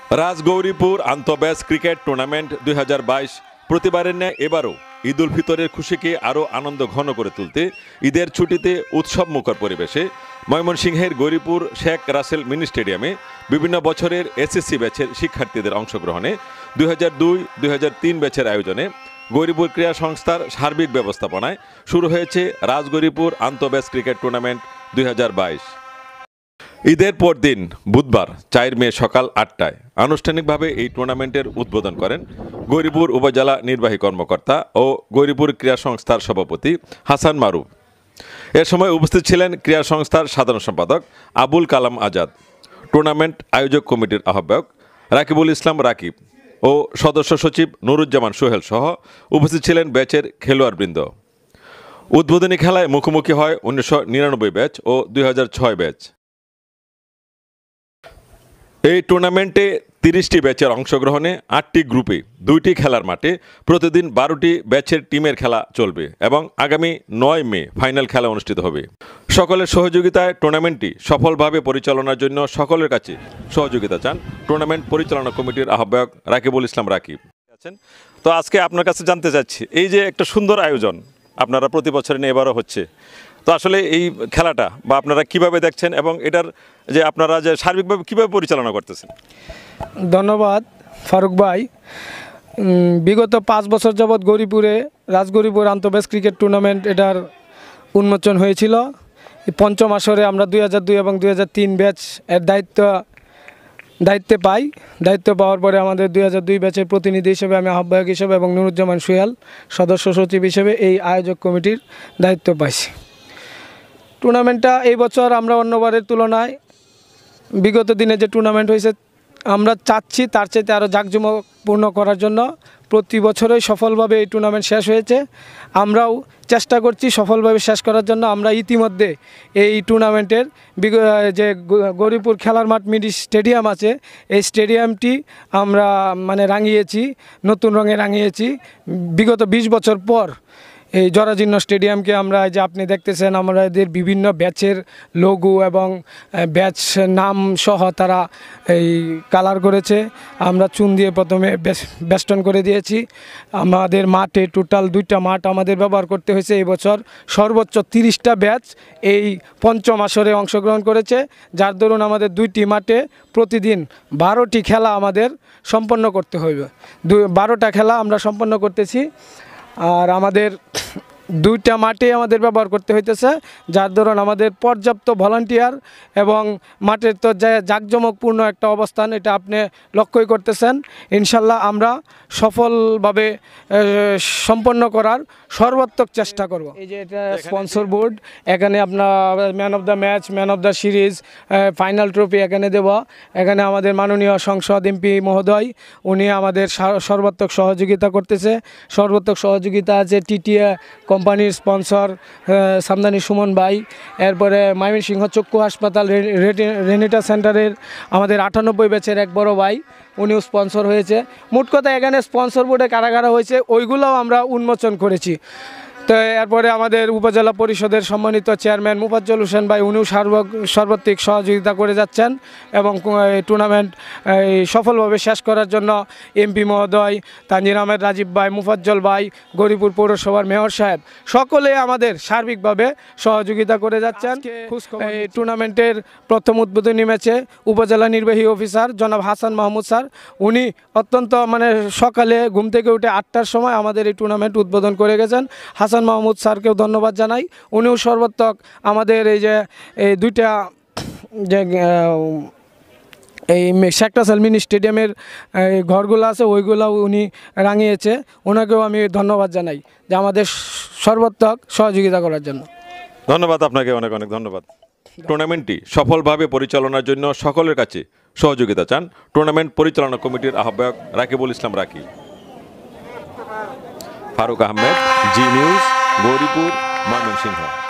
রাজগৌরীপুর আন্তঃব্যাস cricket tournament 2022 প্রতিবারের ন্যায় এবারও ঈদ উল ফিতরের খুশিকে আরও আনন্দ ঘন করে তুলতে ঈদের ছুটিতে উৎসব মুখর পরিবেশে ময়মনসিংহের গৌরীপুর শেখ রাসেল মিনি স্টেডিয়ামে বিভিন্ন বছরের এসএসসি ব্যাচের শিক্ষার্থীদের অংশগ্রহণে 2002-2003 ব্যাচের আয়োজনে গৌরীপুর ক্রীড়া সংস্থার সার্বিক ব্যবস্থাপনায় শুরু হয়েছে রাজগৌরীপুর আন্তঃব্যাস ক্রিকেট টুর্নামেন্ট 2022। ঈদের পর দিন বুধবার 4 মে সকাল 8টায় আনুষ্ঠানিকভাবে এই টুর্নামেন্টের উদ্বোধন করেন গৌরীপুর উপজেলা নির্বাহী কর্মকর্তা ও গৌরীপুর ক্রীড়া সংস্থার সভাপতি হাসান মারুফ। এ সময় উপস্থিত ছিলেন ক্রীড়া সংস্থার সাধারণ সম্পাদক আবুল কালাম আজাদ, টুর্নামেন্ট আয়োজক কমিটির আহ্বায়ক রাকিবুল ইসলাম রাকিব ও সদস্য সচিব নুরুজ্জামান সোহেল সহ উপস্থিত ছিলেন ব্যাচের খেলোয়াড়বৃন্দ। উদ্বোধনী খেলায় মুখোমুখি হয় 1999 ব্যাচ ও 2006 ব্যাচ। এই টুর্নামেন্টে 30টি ব্যাচের অংশগ্রহণে 8টি গ্রুপে 2টি খেলার মাঠে প্রতিদিন 12টি ব্যাচের টিমের খেলা চলবে এবং আগামী 9 মে ফাইনাল খেলা অনুষ্ঠিত হবে। সকলের সহযোগিতায় টুর্নামেন্টটি সফলভাবে পরিচালনার জন্য সকলের কাছে সহযোগিতা চান টুর্নামেন্ট পরিচালনা কমিটির আহ্বায়ক রাকিবুল ইসলাম রাকিব। তো আজকে আপনার কাছে জানতে চাচ্ছি, এই যে একটা সুন্দর আয়োজন আপনারা প্রতি বছরে নিয়ে এবারও হচ্ছে, তো আসলে এই খেলাটা বা আপনারা কিভাবে দেখছেন এবং এটার যে আপনারা যে সার্বিকভাবে কিভাবে পরিচালনা করতেছেন? ধন্যবাদ ফারুক ভাই। বিগত 5 বছর যাবৎ গৌরীপুরে রাজগৌরীপুর আন্তঃব্যাস ক্রিকেট টুর্নামেন্ট এটার উন্মোচন হয়েছিল। পঞ্চম আসরে আমরা 2002 এবং 2003 ব্যাচ এর দায়িত্বে পাই। দায়িত্ব পাওয়ার পরে আমাদের 2002 ব্যাচের প্রতিনিধি হিসেবে আমি আহ্বায়ক হিসেবে এবং নুরুজ্জামান সোহেল সদস্য সচিব হিসেবে এই আয়োজক কমিটির দায়িত্ব পাইছি। টুর্নামেন্টটা এই বছর আমরা অন্যবারের তুলনায় বিগত দিনে যে টুর্নামেন্ট হয়েছে আমরা চাচ্ছি তার চাইতে আরও জাঁকজমকপূর্ণ করার জন্য। প্রতি বছরই সফলভাবে এই টুর্নামেন্ট শেষ হয়েছে, আমরাও চেষ্টা করছি সফলভাবে শেষ করার জন্য। আমরা ইতিমধ্যে এই টুর্নামেন্টের যে গৌরীপুর খেলার মাঠ মিনি স্টেডিয়াম আছে, এই স্টেডিয়ামটি আমরা রাঙিয়েছি, নতুন রঙে রাঙিয়েছি। বিগত 20 বছর পর এই জরাজীর্ণ স্টেডিয়ামকে আমরা যে আপনি দেখতেছেন আমাদের বিভিন্ন ব্যাচের লোগো এবং ব্যাচ নাম সহ তারা এই কালার করেছে। আমরা চুন দিয়ে প্রথমে বেষ্টন করে দিয়েছি। আমাদের মাঠে টোটাল 2টা মাঠ আমাদের ব্যবহার করতে হয়েছে। এই বছর সর্বোচ্চ 30টা ব্যাচ এই পঞ্চম আসরে অংশগ্রহণ করেছে, যার দরুন আমাদের 2টি মাঠে প্রতিদিন 12টি খেলা আমাদের সম্পন্ন করতে হইবে। 12টা খেলা আমরা সম্পন্ন করতেছি। আর আমাদের 2টা মাঠে আমাদের ব্যবহার করতে হইতেছে, যার দরুন আমাদের পর্যাপ্ত ভলান্টিয়ার এবং মাঠের তো জাঁকজমকপূর্ণ একটা অবস্থান, এটা আপনি লক্ষ্যই করতেছেন। ইনশাল্লাহ আমরা সফলভাবে সম্পন্ন করার সর্বাত্মক চেষ্টা করব। এই যে এটা স্পন্সর বোর্ড, এখানে আপনার man of the match, man of the series, final trophy এখানে দেব। এখানে আমাদের মাননীয় সংসদ এমপি মহোদয় উনি আমাদের সর্বাত্মক সহযোগিতা করতেছে। সর্বাত্মক সহযোগিতা আছে টিটিএ কোম্পানির স্পন্সর সামদানি সুমন ভাই, এরপরে ময়মনসিংহ চক্ষু হাসপাতাল রেনিটা সেন্টারের আমাদের 98 ব্যাচের এক বড় ভাই, উনিও স্পন্সর হয়েছে। মোট কথা এখানে স্পন্সর বোর্ডে কারা কারা হয়েছে ওইগুলোও আমরা উন্মোচন করেছি। তো এরপরে আমাদের উপজেলা পরিষদের সম্মানিত চেয়ারম্যান মুফাজ্জল হোসেন ভাই, উনিও সর্বাত্মক সহযোগিতা করে যাচ্ছেন এবং টুর্নামেন্ট সফলভাবে শেষ করার জন্য এমপি মহোদয়, তানজির আহমেদ রাজীব ভাই, মুফাজ্জল ভাই, গৌরীপুর পৌরসভার মেয়র সাহেব সকলে আমাদের সার্বিকভাবে সহযোগিতা করে যাচ্ছেন। এই টুর্নামেন্টের প্রথম উদ্বোধনী ম্যাচে উপজেলা নির্বাহী অফিসার জনাব হাসান মাহমুদ স্যার, উনি অত্যন্ত সকালে ঘুম থেকে উঠে 8টার সময় আমাদের এই টুর্নামেন্ট উদ্বোধন করে গেছেন। হাসান মাহমুদ স্যারকেও ধন্যবাদ জানাই, উনিও সর্বাত্মক আমাদের এই যে এই 2টা যে এই শেখ রাসেল মিনি স্টেডিয়ামের ঘরগুলো আছে ওইগুলো উনি রাঙিয়েছে, ওনাকেও আমি ধন্যবাদ জানাই যে আমাদের সর্বাত্মক সহযোগিতা করার জন্য। ধন্যবাদ আপনাকে, অনেক অনেক ধন্যবাদ। টুর্নামেন্টটি সফলভাবে পরিচালনার জন্য সকলের কাছে সহযোগিতা চান টুর্নামেন্ট পরিচালনা কমিটির আহ্বায়ক রাকিবুল ইসলাম রাকিব। Faruk Ahmed, Zee news, Gauripur, Mymensingh.